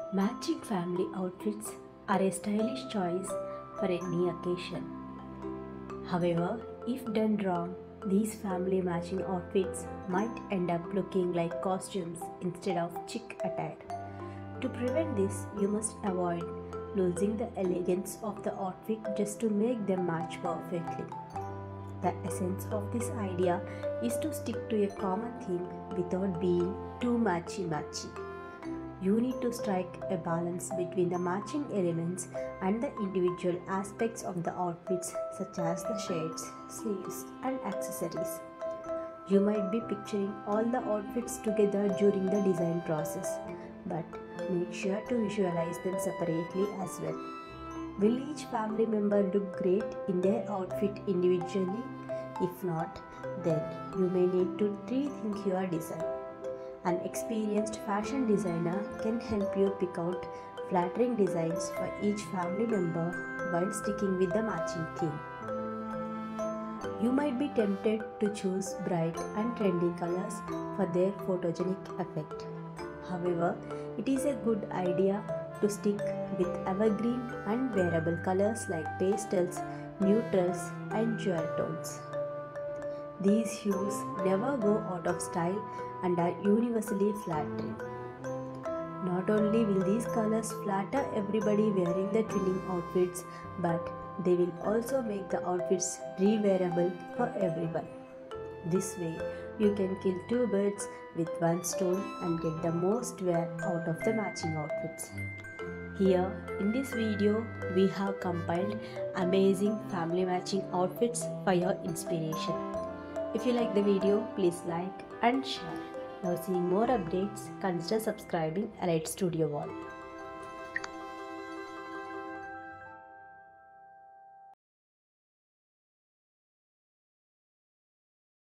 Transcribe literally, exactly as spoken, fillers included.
Matching family outfits are a stylish choice for any occasion. However, if done wrong, these family matching outfits might end up looking like costumes instead of chic attire. To prevent this, you must avoid losing the elegance of the outfit just to make them match perfectly. The essence of this idea is to stick to a common theme without being too matchy-matchy. You need to strike a balance between the matching elements and the individual aspects of the outfits, such as the shades, sleeves, and accessories. You might be picturing all the outfits together during the design process, but make sure to visualize them separately as well. Will each family member look great in their outfit individually? If not, then you may need to rethink your design. An experienced fashion designer can help you pick out flattering designs for each family member while sticking with the matching theme. You might be tempted to choose bright and trendy colors for their photogenic effect. However, it is a good idea to stick with evergreen and wearable colors like pastels, neutrals, and jewel tones. These hues never go out of style and are universally flattering. Not only will these colors flatter everybody wearing the twinning outfits, but they will also make the outfits re-wearable for everyone. This way, you can kill two birds with one stone and get the most wear out of the matching outfits. Here in this video, we have compiled amazing family matching outfits for your inspiration. If you like the video, please like and share. Now seeing more updates, consider subscribing Elite Studio Wall.